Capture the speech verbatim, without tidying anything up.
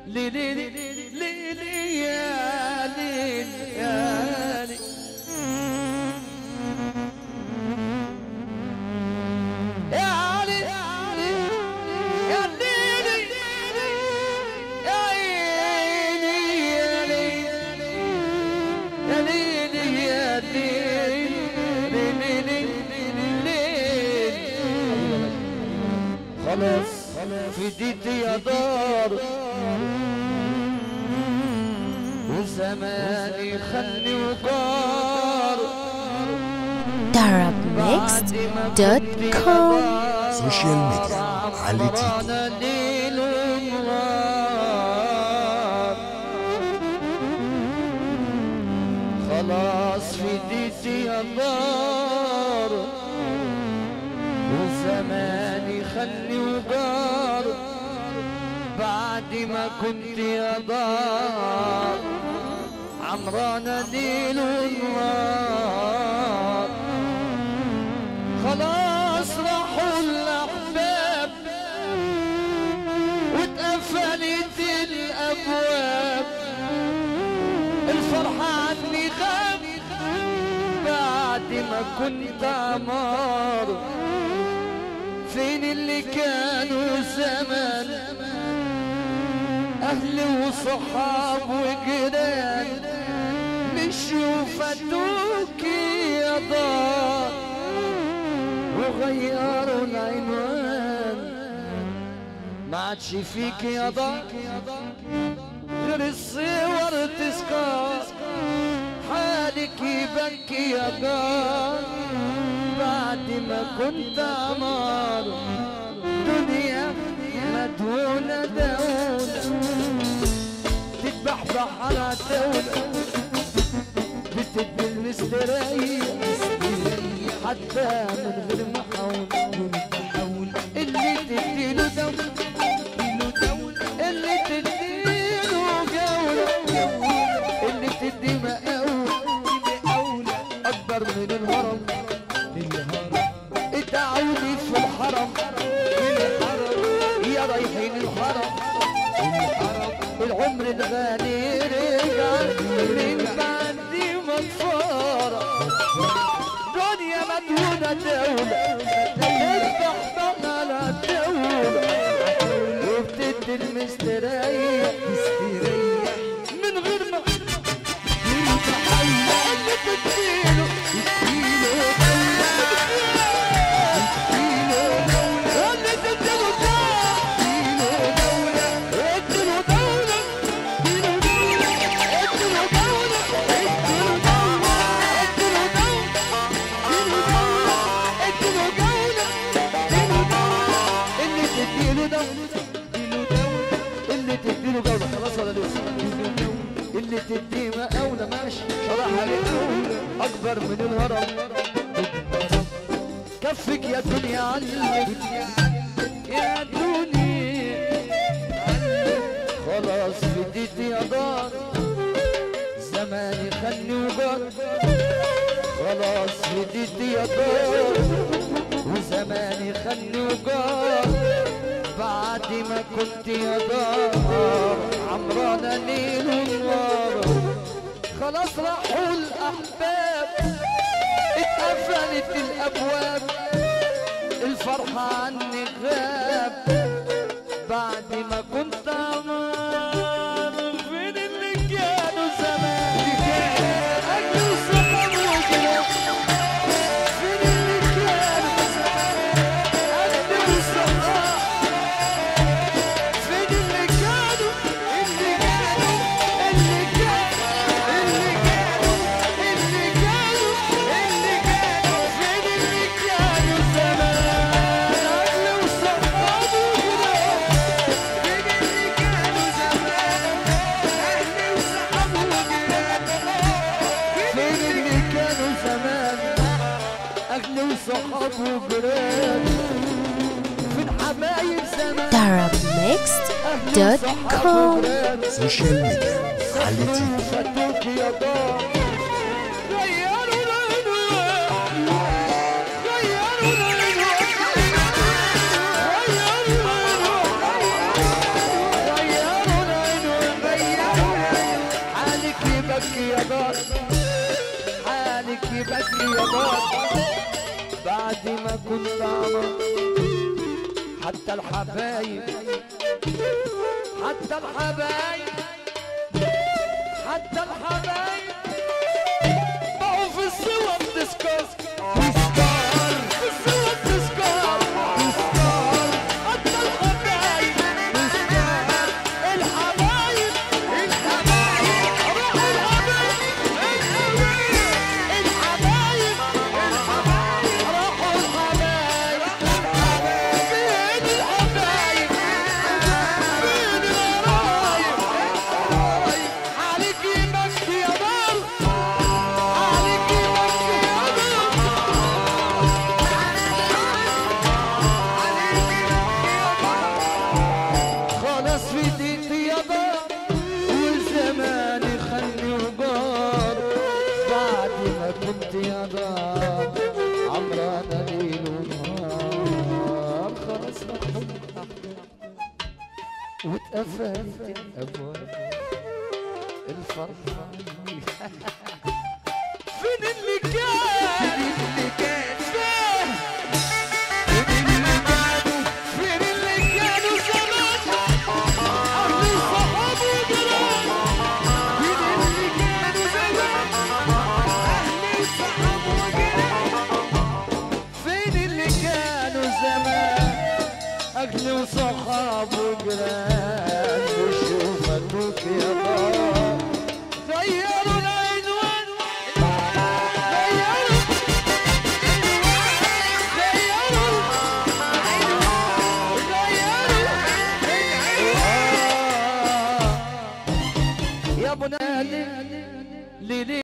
ليلي ليلي يا ليل يا ليل يا علي يا ليلي يا عيني يا ليل يا ليلي يا ليل ليلي ليل خلاص فديتي يا دار وزماني خلي وقار darab mixed dot com سوشيال ميديا علي تيتو ليل ونهار خلاص فديتي يا دار وزماني خلي وقار بعد ما كنت يا دار عمرانة ليل ونهار خلاص راحوا الأحباب واتقفلت الأبواب الفرحة عني غاب بعد ما كنت عمار فين اللي كانوا زمان أهل وصحاب وجيران مشوا فاتوك يا دار وغيروا العنوان ما عادش فيك يا دار غير الصور تسكر حالك يبكي يا دار بعد ما كنت عمار دنيا مدهونة دولة تذبح على دولة بتدي المستريح حتى من غير محاولة اللي تديله دولة اللي تديله جولة اللي تدي مقاولة أكبر من الهرم ادعوني في الحرم يا رايحين الحرم العمر الغالي رجع من بعد مغفرة دنيا مدهونة دولة تفتح على الدولة وبتدي المستريح من غير ما اللي تديله اللي تدي مقاولة ماشي شرحها للأولى أكبر من الهرم كفك يا دنيا علك يا دنيا خلاص فديت يا دار زماني خلني وقار خلاص فديت يا دار وزماني خلني وقار بعد ما كنت يا دار عمرانة ليل ونوار خلاص راحوا الأحباب اتقفلت الأبواب الفرحة عني غاب بعد ما كنت عمار فين اللي كانوا زمان أجل وصحاب وجناب فين اللي كانوا زمان أجل وصحاب صحاب وجيران في الحبايب زمان darab mixed dot com سوشيال ميديا علي تيتو فاتوك يا دار غيروا العنوان غيروا العنوان غيروا العنوان غيروا العنوان يا دار حالك يبكي يا دار بعد ما كنت عمر حتى الحبايب حتى الحبايب حتى الحبايب بقوا في السوا بتسكر تسكر في السوا بتسكر تسكر حتى الحبايب تسكر الحبايب الحبايب روحوا الحبايب الحبايب الحبايب الحبايب روحوا الحبايب فين الحبايب فين القرايب حالك يبكي يا دار حالك يبكي يا دار خلاص في ديتي يا دار وزماني خلني وجار بعد ما كنت يا دار عمرانة ليل ونهار خلاص مخدوم واتقفلت الابواب الفرحة فين اللي كان فين اللي كان فين اللي كانوا فين اللي كانوا زمان أهلي صحاب وجيران فين اللي كانوا زمان أهلي صحاب وجيران فين اللي كانوا زمان أهلي وصحاب وجيران وشوفتوك يا دار غيروا العنوان غيروا غيروا غيروا يا ابو نادي ليلي